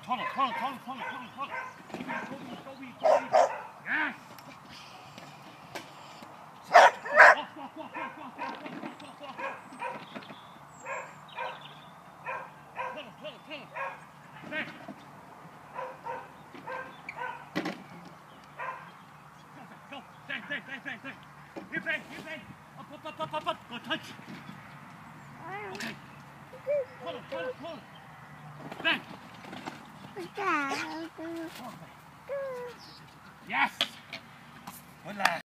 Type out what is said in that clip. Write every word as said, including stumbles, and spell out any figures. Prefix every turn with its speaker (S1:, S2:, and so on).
S1: Tunnel, tunnel, tunnel, tunnel, tunnel, tunnel. Go, go, go, go, go. Yes. Walk, walk, walk, walk, walk, walk, walk, walk, walk, walk. Tunnel, tunnel, tunnel. Back. Go, bang, bang, bang, bang, bang. Here, bang, here, bang. Up, up, up, up, up, up. Go touch. Okay. Tunnel, tunnel, tunnel. Bang. Yes. Good lad.